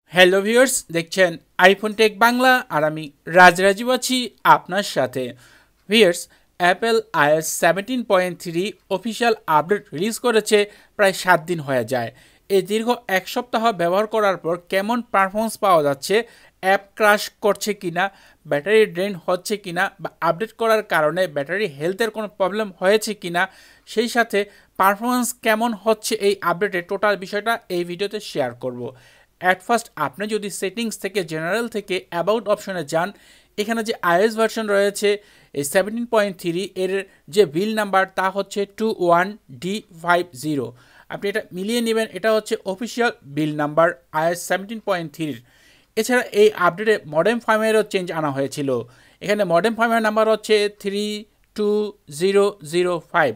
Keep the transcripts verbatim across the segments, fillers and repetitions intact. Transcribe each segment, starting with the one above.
Hello viewers, দেখছেন iPhone tech Bangla আর আমি রাজরাজীব আছি আপনার সাথে। Viewers, Apple iOS seventeen point three official update release করেছে প্রায় সাত দিন হয়ে যায়। এই দীর্ঘ এক সপ্তাহ ব্যবহার করার পর কেমন পারফরমেন্স পাওয়া যাচ্ছে, অ্যাপ ক্রাশ করছে কিনা, ব্যাটারি ড্রেন হচ্ছে কিনা বা আপডেট করার কারণে ব্যাটারি হেলথের কোনো প্রবলেম হয়েছে কিনা, সেই সাথে পারফরমেন্স কেমন হচ্ছে এই আপডেটে, টোটাল বিষয়টা এই ভিডিওতে শেয়ার করব। অ্যাট ফার্স্ট আপনি যদি সেটিংস থেকে জেনারেল থেকে অ্যাবাউট অপশনে যান, এখানে যে আইওএস ভার্সন রয়েছে এই সেভেন্টিন পয়েন্ট থ্রি এর যে বিল নাম্বার তা হচ্ছে two one D five zero. আপনি এটা মিলিয়ে নেবেন, এটা হচ্ছে official bill number iOS seventeen point থ্রির। এছাড়া এই আপডেটে মডেম ফার্মওয়্যারও চেঞ্জ আনা হয়েছিল। এখানে মডেম ফার্মওয়্যার নাম্বার হচ্ছে three two zero zero five.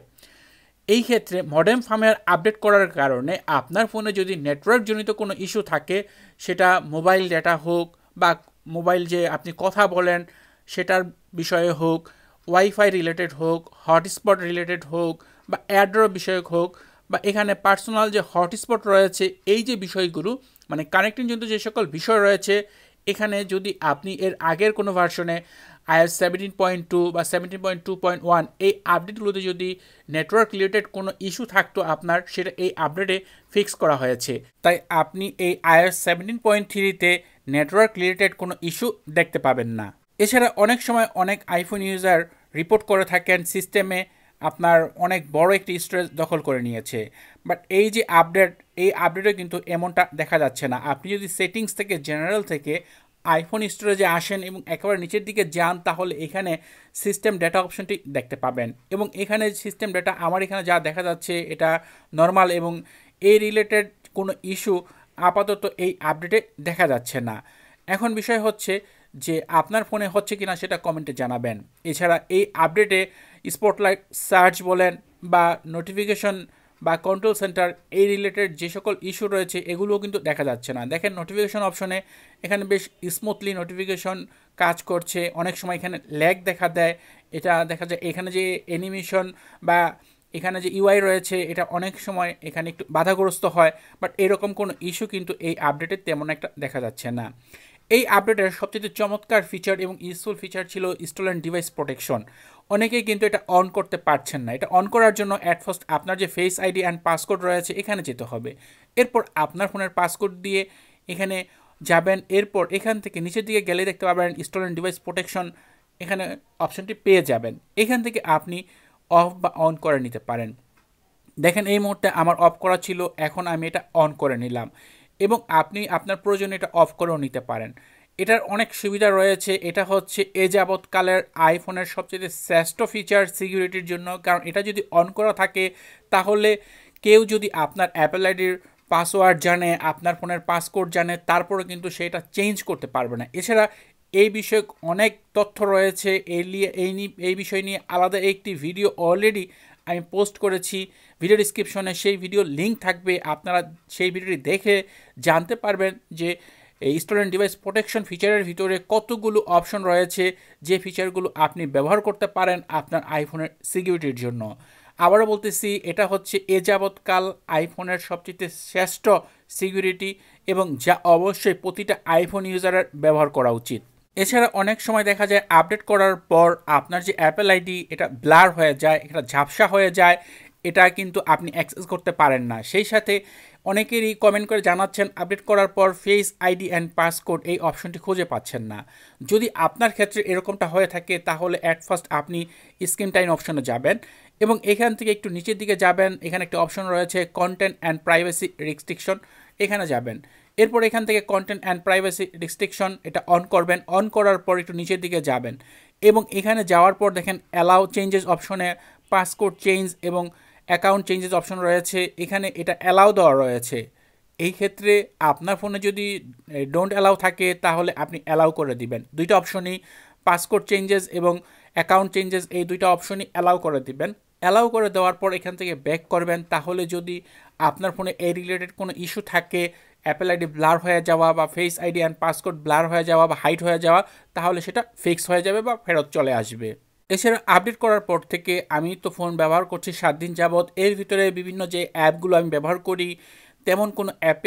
এই ক্ষেত্রে মডেম ফার্মওয়্যার আপডেট করার কারণে আপনার ফোনে যদি নেটওয়ার্কজনিত কোনো ইস্যু থাকে, সেটা মোবাইল ডেটা হোক বা মোবাইল যে আপনি কথা বলেন সেটার বিষয়ে হোক, ওয়াইফাই রিলেটেড হোক, হটস্পট রিলেটেড হোক বা অ্যাড্রপ বিষয়ক হোক, বা এখানে পার্সোনাল যে হটস্পট রয়েছে, এই যে বিষয়গুলো মানে কানেক্টিং জনিত যে সকল বিষয় রয়েছে, এখানে যদি আপনি এর আগের কোনো ভার্সনে আইওএস সেভেন্টিন পয়েন্ট টু বা seventeen point two point one এই আপডেটগুলোতে যদি নেটওয়ার্ক রিলেটেড কোনো ইস্যু থাকতো আপনার, সেটা এই আপডেটে ফিক্স করা হয়েছে। তাই আপনি এই আইওএস সেভেন্টিন পয়েন্ট থ্রিতে নেটওয়ার্ক রিলেটেড কোনো ইস্যু দেখতে পাবেন না। এছাড়া অনেক সময় অনেক আইফোন ইউজার রিপোর্ট করে থাকেন সিস্টেমে আপনার অনেক বড় একটি স্টোরেজ দখল করে নিয়েছে, বাট এই যে আপডেট, এই আপডেটে কিন্তু এমনটা দেখা যাচ্ছে না। আপনি যদি সেটিংস থেকে জেনারেল থেকে আইফোন স্টোরেজে আসেন এবং একেবারে নিচের দিকে যান, তাহলে এখানে সিস্টেম ডেটা অপশনটি দেখতে পাবেন। এবং এখানে সিস্টেম ডেটা আমার এখানে যা দেখা যাচ্ছে এটা নর্মাল, এবং এই রিলেটেড কোনো ইস্যু আপাতত এই আপডেটে দেখা যাচ্ছে না। এখন বিষয় হচ্ছে যে আপনার ফোনে হচ্ছে কিনা সেটা কমেন্টে জানাবেন। এছাড়া এই আপডেটে স্পটলাইট সার্চ বলেন বা নোটিফিকেশন বা কন্ট্রোল সেন্টার এই রিলেটেড যে সকল ইস্যু রয়েছে এগুলোও কিন্তু দেখা যাচ্ছে না। দেখেন নোটিফিকেশন অপশনে এখানে বেশ স্মুথলি নোটিফিকেশন কাজ করছে। অনেক সময় এখানে ল্যাগ দেখা দেয়, এটা দেখা যায় এখানে যে অ্যানিমেশন বা এখানে যে ইউআই রয়েছে এটা অনেক সময় এখানে একটু বাধাগ্রস্ত হয়, বাট এরকম কোনো ইস্যু কিন্তু এই আপডেটে তেমন একটা দেখা যাচ্ছে না। এই আপডেটের সবচেয়ে চমৎকার ফিচার এবং ইউজফুল ফিচার ছিল স্টোলেন ডিভাইস প্রোটেকশন। অনেকেই কিন্তু এটা অন করতে পারছেন না। এটা অন করার জন্য অ্যাট ফার্স্ট আপনার যে ফেস আইডি অ্যান্ড পাসকোড রয়েছে এখানে যেতে হবে। এরপর আপনার ফোনের পাসকোড দিয়ে এখানে যাবেন। এরপর এখান থেকে নিচের দিকে গেলে দেখতে পাবেন স্টোলেন ডিভাইস প্রোটেকশন, এখানে অপশনটি পেয়ে যাবেন। এখান থেকে আপনি অফ বা অন করে নিতে পারেন। দেখেন এই মুহূর্তে আমার অফ করা ছিল, এখন আমি এটা অন করে নিলাম, এবং আপনি আপনার প্রয়োজনে এটা অফ করেও নিতে পারেন। এটার অনেক সুবিধা রয়েছে। এটা হচ্ছে এ যাবৎকালের আইফোনের সবচেয়ে শ্রেষ্ঠ ফিচার সিকিউরিটির জন্য, কারণ এটা যদি অন করা থাকে তাহলে কেউ যদি আপনার অ্যাপেল আইডির পাসওয়ার্ড জানে, আপনার ফোনের পাসকোড জানে, তারপরে কিন্তু সেটা চেঞ্জ করতে পারবে না। এছাড়া এই বিষয়ে অনেক তথ্য রয়েছে, এই নিয়ে এই এই বিষয় নিয়ে আলাদা একটি ভিডিও অলরেডি আমি পোস্ট করেছি। ভিডিও ডিসক্রিপশনে সেই ভিডিও লিঙ্ক থাকবে, আপনারা সেই ভিডিওটি দেখে জানতে পারবেন যে এই স্টোলেন ডিভাইস প্রোটেকশন ফিচারের ভিতরে কতগুলো অপশন রয়েছে, যে ফিচারগুলো আপনি ব্যবহার করতে পারেন আপনার আইফোনের সিকিউরিটির জন্য। আবারও বলতেছি, এটা হচ্ছে এ যাবৎকাল আইফোনের সবচেয়ে শ্রেষ্ঠ সিকিউরিটি, এবং যা অবশ্যই প্রতিটা আইফোন ইউজারের ব্যবহার করা উচিত। এছাড়া অনেক সময় দেখা যায় আপডেট করার পর আপনার যে অ্যাপেল আইডি এটা ব্লার হয়ে যায়, এটা ঝাপসা হয়ে যায়, এটা কিন্তু আপনি অ্যাক্সেস করতে পারেন না। সেই সাথে অনেকেরই কমেন্ট করে জানাচ্ছেন আপডেট করার পর ফেস আইডি অ্যান্ড পাসকোড এই অপশনটি খুঁজে পাচ্ছেন না। যদি আপনার ক্ষেত্রে এরকমটা হয়ে থাকে তাহলে অ্যাট ফার্স্ট আপনি স্ক্রিন টাইম অপশনে যাবেন এবং এখান থেকে একটু নিচের দিকে যাবেন। এখানে একটা অপশন রয়েছে কন্টেন্ট অ্যান্ড প্রাইভেসি রেস্ট্রিকশন, এখানে যাবেন। এরপর এখান থেকে কন্টেন্ট অ্যান্ড প্রাইভেসি রেস্ট্রিকশন এটা অন করবেন। অন করার পর একটু নিচের দিকে যাবেন এবং এখানে যাওয়ার পর দেখেন অ্যালাউ চেঞ্জেস অপশনে পাসকোড চেঞ্জ এবং অ্যাকাউন্ট চেঞ্জেস অপশন রয়েছে, এখানে এটা অ্যালাউ দেওয়া রয়েছে। এই ক্ষেত্রে আপনার ফোনে যদি ডোন্ট অ্যালাউ থাকে তাহলে আপনি অ্যালাউ করে দিবেন। দুইটা অপশনই পাসকোড চেঞ্জেস এবং অ্যাকাউন্ট চেঞ্জেস এই দুইটা অপশনই অ্যালাউ করে দিবেন। অ্যালাউ করে দেওয়ার পর এখান থেকে ব্যাক করবেন। তাহলে যদি আপনার ফোনে এই রিলেটেড কোনো ইস্যু থাকে, অ্যাপেল আইডি ব্লার হয়ে যাওয়া বা face ID and passcode blur হয়ে যাওয়া বা হাইড হয়ে যাওয়া, তাহলে সেটা ফিক্স হয়ে যাবে বা ফেরত চলে আসবে। এছাড়া আপডেট করার পর থেকে আমি তো ফোন ব্যবহার করছি সাত দিন যাবৎ। এর ভিতরে বিভিন্ন যে অ্যাপগুলো আমি ব্যবহার করি তেমন কোনো অ্যাপে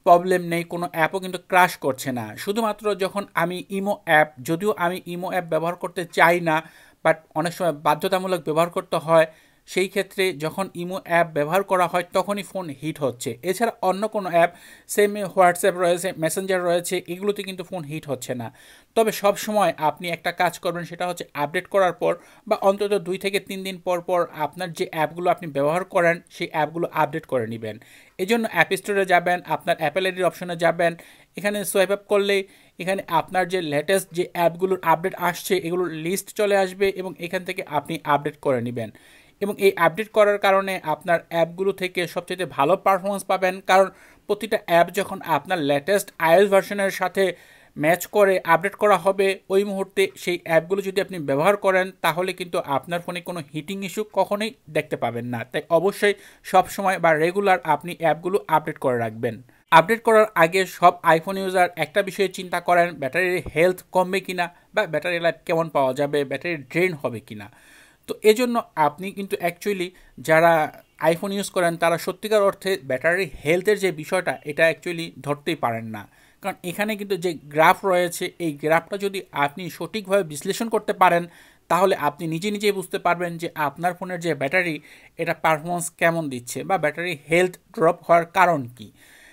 প্রবলেম নেই, কোনো অ্যাপও কিন্তু ক্র্যাশ করছে না। শুধুমাত্র যখন আমি ইমো অ্যাপ, যদিও আমি ইমো অ্যাপ ব্যবহার করতে চাই না, বাট অনেক সময় বাধ্যতামূলক ব্যবহার করতে হয়, সেই ক্ষেত্রে যখন ইমো অ্যাপ ব্যবহার করা হয় তখনই ফোন হিট হচ্ছে। এছাড়া অন্য কোনো অ্যাপ, সেম হোয়াটসঅ্যাপ রয়েছে, মেসেঞ্জার রয়েছে, এগুলোতে কিন্তু ফোন হিট হচ্ছে না। তবে সব সময় আপনি একটা কাজ করবেন, সেটা হচ্ছে আপডেট করার পর বা অন্তত দুই থেকে তিন দিন পর পর আপনার যে অ্যাপগুলো আপনি ব্যবহার করেন সেই অ্যাপগুলো আপডেট করে নেবেন। এই জন্য অ্যাপ স্টোরে যাবেন, আপনার অ্যাপেল আইডির অপশনে যাবেন, এখানে সোয়াইপ আপ করলেই এখানে আপনার যে লেটেস্ট যে অ্যাপগুলোর আপডেট আসছে এগুলোর লিস্ট চলে আসবে এবং এখান থেকে আপনি আপডেট করে নেবেন। এবং এই আপডেট করার কারণে আপনার অ্যাপগুলো থেকে সবচেয়ে ভালো পারফরমেন্স পাবেন, কারণ প্রতিটা অ্যাপ যখন আপনার লেটেস্ট আইওএস ভার্সনের সাথে ম্যাচ করে আপডেট করা হবে, ওই মুহূর্তে সেই অ্যাপগুলো যদি আপনি ব্যবহার করেন তাহলে কিন্তু আপনার ফোনে কোনো হিটিং ইস্যু কখনোই দেখতে পাবেন না। তাই অবশ্যই সবসময় বা রেগুলার আপনি অ্যাপগুলো আপডেট করে রাখবেন। আপডেট করার আগে সব আইফোন ইউজার একটা বিষয়ে চিন্তা করেন, ব্যাটারির হেলথ কমবে কিনা বা ব্যাটারি লাইফ কেমন পাওয়া যাবে, ব্যাটারি ড্রেন হবে কিনা। তো এজন্য আপনি কিন্তু অ্যাকচুয়ালি যারা আইফোন ইউজ করেন তারা সত্যিকার অর্থে ব্যাটারি হেলথের যে বিষয়টা এটা অ্যাকচুয়ালি ধরতেই পারেন না। কারণ এখানে কিন্তু যে গ্রাফ রয়েছে এই গ্রাফটা যদি আপনি সঠিকভাবে বিশ্লেষণ করতে পারেন তাহলে আপনি নিজে নিজেই বুঝতে পারবেন যে আপনার ফোনের যে ব্যাটারি এটা পারফরমেন্স কেমন দিচ্ছে বা ব্যাটারি হেলথ ড্রপ হওয়ার কারণ কি।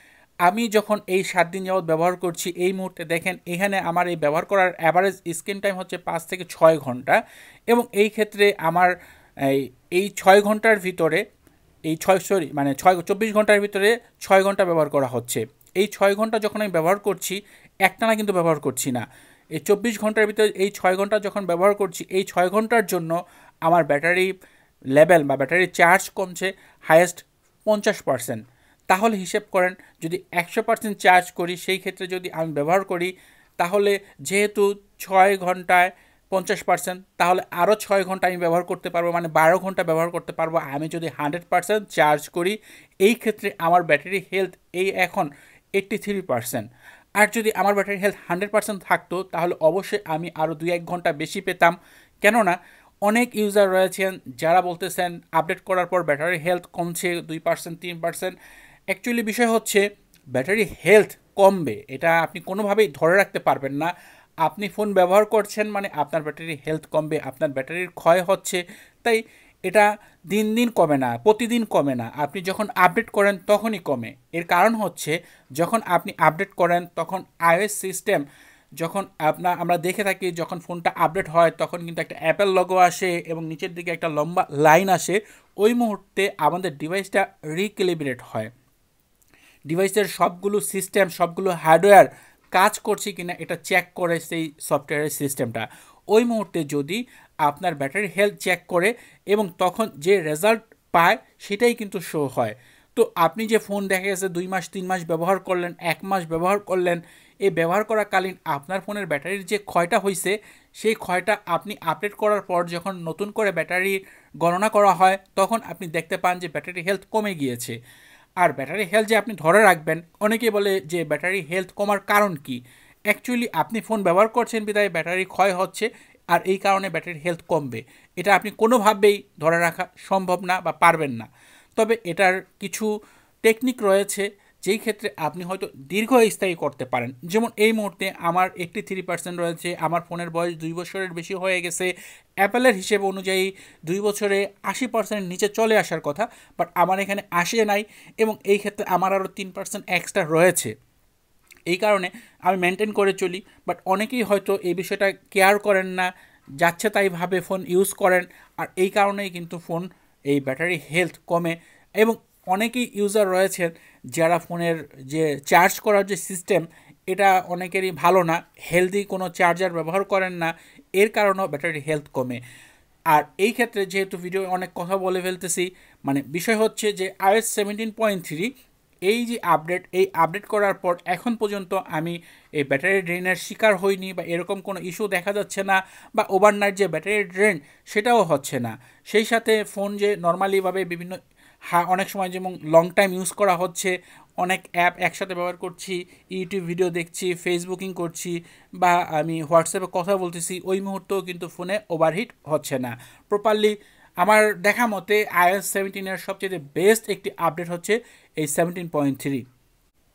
আমি যখন এই সাত দিন যাবৎ ব্যবহার করছি, এই মুহূর্তে দেখেন এখানে আমার এই ব্যবহার করার অ্যাভারেজ স্ক্রিন টাইম হচ্ছে পাঁচ থেকে ছয় ঘন্টা এবং এই ক্ষেত্রে আমার এই এই ছয় ঘন্টার ভিতরে এই ছয় সরি মানে ছয় চব্বিশ ঘন্টার ভিতরে ছয় ঘন্টা ব্যবহার করা হচ্ছে। এই ছয় ঘন্টা যখন আমি ব্যবহার করছি একটানা কিন্তু ব্যবহার করছি না, এই চব্বিশ ঘন্টার ভিতরে এই ছয় ঘন্টা যখন ব্যবহার করছি এই ছয় ঘন্টার জন্য আমার ব্যাটারি লেভেল বা ব্যাটারি চার্জ কমছে হাইয়েস্ট পঞ্চাশ পার্সেন্ট। তাহলে হিসেব করেন যদি একশো পার্সেন্ট চার্জ করি সেই ক্ষেত্রে যদি আমি ব্যবহার করি তাহলে যেহেতু ছয় ঘন্টায় পঞ্চাশ পার্সেন্ট তাহলে আরও ছয় ঘন্টা আমি ব্যবহার করতে পারবো, মানে বারো ঘন্টা ব্যবহার করতে পারবো আমি যদি হান্ড্রেড পার্সেন্ট চার্জ করি। এই ক্ষেত্রে আমার ব্যাটারি হেলথ এই এখন এইট্টি থ্রি পার্সেন্ট। আর যদি আমার ব্যাটারি হেলথ হান্ড্রেড পার্সেন্ট থাকতো তাহলে অবশ্যই আমি আরও দুই এক ঘন্টা বেশি পেতাম। কেননা অনেক ইউজার রয়েছেন যারা বলতেছেন আপডেট করার পর ব্যাটারি হেলথ কমছে দুই পার্সেন্ট তিন পার্সেন্ট। অ্যাকচুয়ালি বিষয় হচ্ছে ব্যাটারি হেলথ কমবে এটা আপনি কোনোভাবেই ধরে রাখতে পারবেন না। আপনি ফোন ব্যবহার করছেন মানে আপনার ব্যাটারি হেলথ কমবে, আপনার ব্যাটারির ক্ষয় হচ্ছে, তাই এটা দিন দিন কমে না, প্রতিদিন কমে না, আপনি যখন আপডেট করেন তখনই কমে। এর কারণ হচ্ছে যখন আপনি আপডেট করেন তখন আইওএস সিস্টেম যখন আপনার আমরা দেখে থাকি যখন ফোনটা আপডেট হয় তখন কিন্তু একটা অ্যাপেল লোগো আসে এবং নিচের দিকে একটা লম্বা লাইন আসে, ওই মুহূর্তে আমাদের ডিভাইসটা রিক্যালিব্রেট হয়। ডিভাইসের সবগুলো সিস্টেম সবগুলো হার্ডওয়্যার কাজ করছে কিনা এটা চেক করে সেই সফটওয়্যারের সিস্টেমটা। ওই মুহূর্তে যদি আপনার ব্যাটারি হেলথ চেক করে এবং তখন যে রেজাল্ট পায় সেটাই কিন্তু শো হয়। তো আপনি যে ফোন দেখা গেছে দুই মাস তিন মাস ব্যবহার করলেন, এক মাস ব্যবহার করলেন, এই ব্যবহার করাকালীন আপনার ফোনের ব্যাটারির যে ক্ষয়টা হয়েছে সেই ক্ষয়টা আপনি আপডেট করার পর যখন নতুন করে ব্যাটারি গণনা করা হয় তখন আপনি দেখতে পান যে ব্যাটারি হেলথ কমে গিয়েছে। আর ব্যাটারি হেলথ যে আপনি ধরে রাখবেন, অনেকেই বলে যে ব্যাটারি হেলথ কমার কারণ কি। অ্যাকচুয়ালি আপনি ফোন ব্যবহার করছেন বিধায় ব্যাটারি ক্ষয় হচ্ছে আর এই কারণে ব্যাটারি হেলথ কমবে, এটা আপনি কোনোভাবেই ধরে রাখা সম্ভব না বা পারবেন না। তবে এটার কিছু টেকনিক রয়েছে যেই ক্ষেত্রে আপনি হয়তো দীর্ঘস্থায়ী করতে পারেন। যেমন এই মুহূর্তে আমার এইট্টি থ্রি পার্সেন্ট রয়েছে, আমার ফোনের বয়স দুই বছরের বেশি হয়ে গেছে। অ্যাপেলের হিসেব অনুযায়ী দুই বছরে আশি পার্সেন্ট নিচে চলে আসার কথা, বাট আমার এখানে আসে নাই এবং এই ক্ষেত্রে আমার আরও তিন পার্সেন্ট এক্সট্রা রয়েছে। এই কারণে আমি মেনটেন করে চলি, বাট অনেকেই হয়তো এই বিষয়টা কেয়ার করেন না, যাচ্ছে তাই ভাবে ফোন ইউজ করেন আর এই কারণেই কিন্তু ফোন এই ব্যাটারি হেলথ কমে। এবং অনেকেই ইউজার রয়েছেন যারা ফোনের যে চার্জ করার যে সিস্টেম এটা অনেকেরই ভালো না, হেলদি কোনো চার্জার ব্যবহার করেন না, এর কারণেও ব্যাটারি হেলথ কমে। আর এই ক্ষেত্রে যেহেতু ভিডিও অনেক কথা বলে ফেলতেছি, মানে বিষয় হচ্ছে যে আইওএস সেভেন্টিন পয়েন্ট থ্রি এই যে আপডেট, এই আপডেট করার পর এখন পর্যন্ত আমি এই ব্যাটারি ড্রেনের শিকার হইনি বা এরকম কোনো ইস্যু দেখা যাচ্ছে না, বা ওভারনাইট যে ব্যাটারি ড্রেন সেটাও হচ্ছে না। সেই সাথে ফোন যে নর্মালিভাবে বিভিন্ন হ্যাঁ অনেক সময় যেমন লং টাইম ইউজ করা হচ্ছে, অনেক অ্যাপ একসাথে ব্যবহার করছি, ইউটিউব ভিডিও দেখছি, ফেসবুকিং করছি বা আমি হোয়াটসঅ্যাপে কথা বলতেছি, ওই মুহূর্তেও কিন্তু ফোনে ওভারহিট হচ্ছে না প্রপারলি। আমার দেখা মতে আইওএস সেভেন্টিনের সবচেয়ে বেস্ট একটি আপডেট হচ্ছে এই সেভেন্টিন পয়েন্ট থ্রি।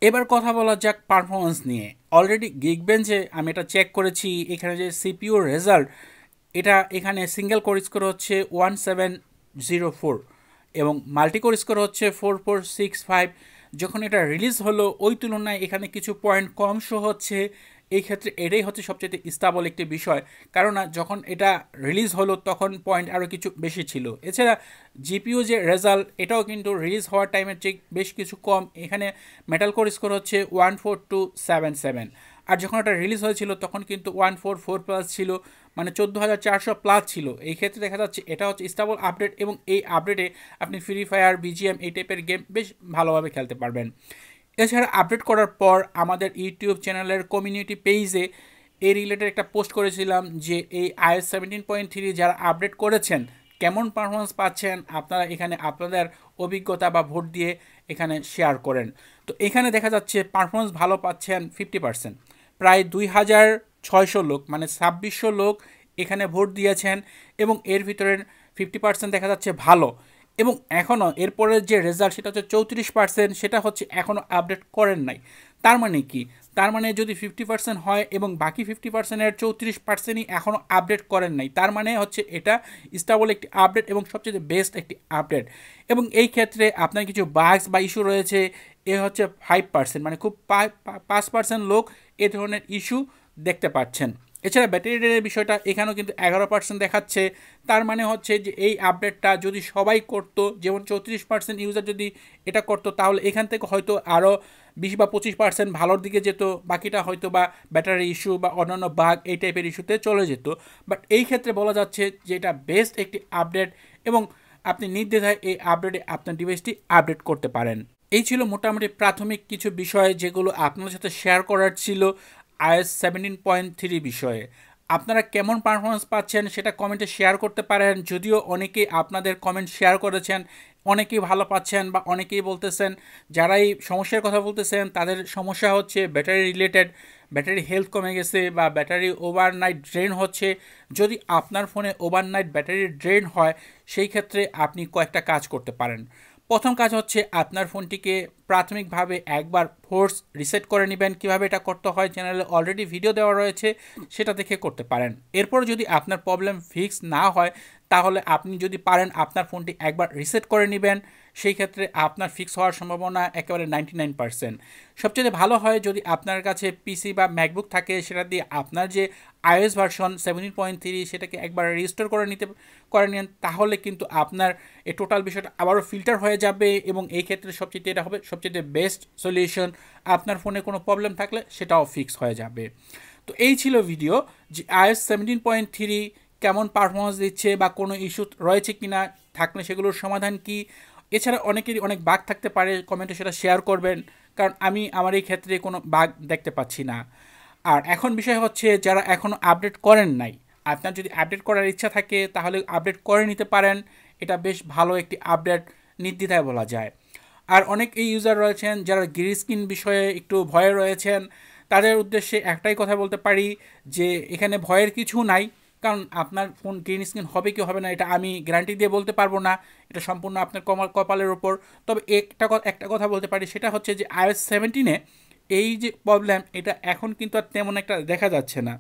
এবার কথা বলা যাক পারফরমেন্স নিয়ে। অলরেডি গিগবেঞ্চে আমি এটা চেক করেছি, এখানে যে সিপিইউর রেজাল্ট এটা এখানে সিঙ্গেল কোর স্কোর হচ্ছে ওয়ান সেভেন জিরো ফোর এবং মাল্টি কোর স্কোর হচ্ছে ফোর ফোর সিক্স ফাইভ। যখন এটা রিলিজ হলো ওই তুলনায় এখানে কিছু পয়েন্ট কম শো হচ্ছে। এই ক্ষেত্রে এটাই হচ্ছে সবচেয়ে স্টেবল একটি বিষয়, কারণ যখন এটা রিলিজ হলো তখন পয়েন্ট আরও কিছু বেশি ছিল। এছাড়া জিপিইউ যে রেজাল্ট এটাও কিন্তু রিলিজ হওয়ার টাইমের চেয়ে বেশ কিছু কম। এখানে মেটাল কোর স্কোর হচ্ছে one four two seven seven, আর যখন এটা রিলিজ হয়েছিল তখন কিন্তু ওয়ান ফোর ফোর প্লাস ছিল, মানে চোদ্দো হাজার চারশো প্লাস ছিল। এই ক্ষেত্রে দেখা যাচ্ছে এটা হচ্ছে স্টেবল আপডেট এবং এই আপডেটে আপনি ফ্রি ফায়ার, বিজিএম এই টাইপের গেম বেশ ভালোভাবে খেলতে পারবেন। এছাড়া আপডেট করার পর আমাদের ইউটিউব চ্যানেলের কমিউনিটি পেজে এই রিলেটেড একটা পোস্ট করেছিলাম যে এই আইওএস সেভেন্টিন পয়েন্ট থ্রি যারা আপডেট করেছেন কেমন পারফরমেন্স পাচ্ছেন, আপনারা এখানে আপনাদের অভিজ্ঞতা বা ভোট দিয়ে এখানে শেয়ার করেন। তো এখানে দেখা যাচ্ছে পারফরমেন্স ভালো পাচ্ছেন ফিফটি পার্সেন্ট, প্রায় দুই হাজার ছয়শো লোক মানে ছাব্বিশশো লোক এখানে ভোট দিয়েছেন এবং এর ভিতরে ফিফটি পার্সেন্ট দেখা যাচ্ছে ভালো। এবং এখনও এরপরের যে রেজাল্ট সেটা হচ্ছে চৌত্রিশ পার্সেন্ট, সেটা হচ্ছে এখনও আপডেট করেন নাই। তার মানে কি, তার মানে যদি ফিফটি পার্সেন্ট হয় এবং বাকি ফিফটি পার্সেন্টের চৌত্রিশ পার্সেন্টই এখনও আপডেট করেন নাই, তার মানে হচ্ছে এটা স্টেবল একটি আপডেট এবং সবচেয়ে বেস্ট একটি আপডেট। এবং এই ক্ষেত্রে আপনার কিছু বাগস বা ইস্যু রয়েছে, এ হচ্ছে ফাইভ পার্সেন্ট, মানে খুব পাঁচ পার্সেন্ট লোক এ ধরনের ইস্যু দেখতে পাচ্ছেন। এছাড়া ব্যাটারি ড্রেনের বিষয়টা এখানেও কিন্তু এগারো পার্সেন্ট দেখাচ্ছে। তার মানে হচ্ছে যে এই আপডেটটা যদি সবাই করতো, যেমন চৌত্রিশ পার্সেন্ট ইউজার যদি এটা করতো, তাহলে এখান থেকে হয়তো আরও বিশ বা পঁচিশ পার্সেন্ট ভালোর দিকে যেত, বাকিটা হয়তো বা ব্যাটারি ইস্যু বা অন্যান্য বাগ এই টাইপের ইস্যুতে চলে যেত। বাট এই ক্ষেত্রে বলা যাচ্ছে যে এটা বেস্ট একটি আপডেট এবং আপনি নির্দ্বিধায় এই আপডেটে আপনার ডিভাইসটি আপডেট করতে পারেন। এই ছিল মোটামুটি প্রাথমিক কিছু বিষয় যেগুলো আপনাদের সাথে শেয়ার করার ছিল আইওএস সেভেন্টিন পয়েন্ট থ্রি বিষয়ে। আপনারা কেমন পারফরমেন্স পাচ্ছেন সেটা কমেন্টে শেয়ার করতে পারেন। যদিও অনেকেই আপনাদের কমেন্ট শেয়ার করেছেন, অনেকেই ভালো পাচ্ছেন বা অনেকেই বলতেছেন, যারাই সমস্যার কথা বলতেছেন তাদের সমস্যা হচ্ছে ব্যাটারি রিলেটেড, ব্যাটারি হেলথ কমে গেছে বা ব্যাটারি ওভারনাইট ড্রেন হচ্ছে। যদি আপনার ফোনে ওভারনাইট ব্যাটারি ড্রেন হয় সেই ক্ষেত্রে আপনি কয়েকটা কাজ করতে পারেন। প্রথম কাজ হচ্ছে আপনার ফোনটিকে প্রাথমিকভাবে একবার ফোর্স রিসেট করে নেবেন। কীভাবে এটা করতে হয় চ্যানেলে অলরেডি ভিডিও দেওয়া রয়েছে, সেটা দেখে করতে পারেন। এরপর যদি আপনার প্রবলেম ফিক্স না হয় তাহলে আপনি যদি পারেন আপনার ফোনটি একবার রিসেট করে নেবেন, সেই ক্ষেত্রে আপনার ফিক্স হওয়ার সম্ভাবনা একেবারে নাইনটি নাইন পার্সেন্ট। সবচেয়ে ভালো হয় যদি আপনার কাছে পিসি বা ম্যাকবুক থাকে, সেটা দিয়ে আপনার যে iOS version seventeen point three সেটাকে একবার রিস্টোর করে নিতে করে নেন, তাহলে কিন্তু আপনার এই টোটাল বিষয়টা আবারও ফিল্টার হয়ে যাবে এবং এই ক্ষেত্রে সবচেয়ে এটা হবে সবচেয়ে বেস্ট সলিউশন। আপনার ফোনে কোনো প্রবলেম থাকলে সেটাও ফিক্স হয়ে যাবে। তো এই ছিল ভিডিও যে আইওএস সেভেন্টিন পয়েন্ট থ্রি কেমন পারফরমেন্স দিচ্ছে বা কোনো ইস্যু রয়েছে কি না, থাকলে সেগুলোর সমাধান কি। এছাড়া অনেকেরই অনেক বাগ থাকতে পারে, কমেন্টে সেটা শেয়ার করবেন, কারণ আমি আমার এই ক্ষেত্রে কোনো বাগ দেখতে পাচ্ছি না। আর এখন বিষয় হচ্ছে যারা এখনও আপডেট করেন নাই, আপনার যদি আপডেট করার ইচ্ছা থাকে তাহলে আপডেট করে নিতে পারেন। এটা বেশ ভালো একটি আপডেট, নির্দ্বিধায় বলা যায়। আর অনেক এই ইউজার রয়েছেন যারা গ্রিন স্ক্রিন বিষয়ে একটু ভয়ে রয়েছেন, তাদের উদ্দেশ্যে একটাই কথা বলতে পারি যে এখানে ভয়ের কিছু নাই, কারণ আপনার ফোন গ্রিন স্ক্রিন হবে কি হবে না এটা আমি গ্যারান্টি দিয়ে বলতে পারবো না, এটা সম্পূর্ণ আপনার কমাল কপালের ওপর। তবে একটা একটা কথা বলতে পারি, সেটা হচ্ছে যে আইওএস সেভেন্টিনে এই যে প্রবলেম এটা এখন কিন্তু আর তেমন একটা দেখা যাচ্ছে না।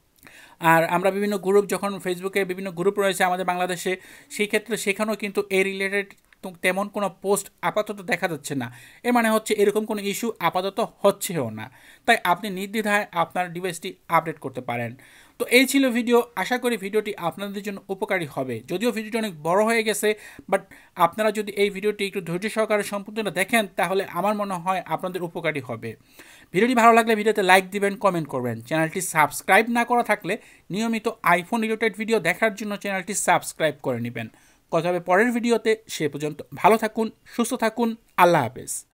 আর আমরা বিভিন্ন গ্রুপ, যখন ফেসবুকে বিভিন্ন গ্রুপ রয়েছে আমাদের বাংলাদেশে, সেই ক্ষেত্রে সেখানেও কিন্তু এই রিলেটেড তেমন কোনো পোস্ট আপাতত দেখা যাচ্ছে না। এর মানে হচ্ছে এরকম কোনো ইস্যু আপাতত হচ্ছেও না। তাই আপনি নির্দ্বিধায় আপনার ডিভাইসটি আপডেট করতে পারেন। তো এই ছিল ভিডিও, আশা করি ভিডিওটি আপনাদের জন্য উপকারী হবে। যদিও ভিডিওটি অনেক বড় হয়ে গেছে, বাট আপনারা যদি এই ভিডিওটি একটু ধৈর্য সহকারে সম্পূর্ণ দেখেন তাহলে আমার মনে হয় আপনাদের উপকারী হবে। ভিডিওটি ভালো লাগলে ভিডিওতে লাইক দিবেন, কমেন্ট করবেন। চ্যানেলটি সাবস্ক্রাইব না করা থাকলে নিয়মিত আইফোন রিলেটেড ভিডিও দেখার জন্য চ্যানেলটি সাবস্ক্রাইব করে নেবেন। কথা হবে পরের ভিডিওতে, সে পর্যন্ত ভালো থাকুন, সুস্থ থাকুন, আল্লাহ হাফেজ।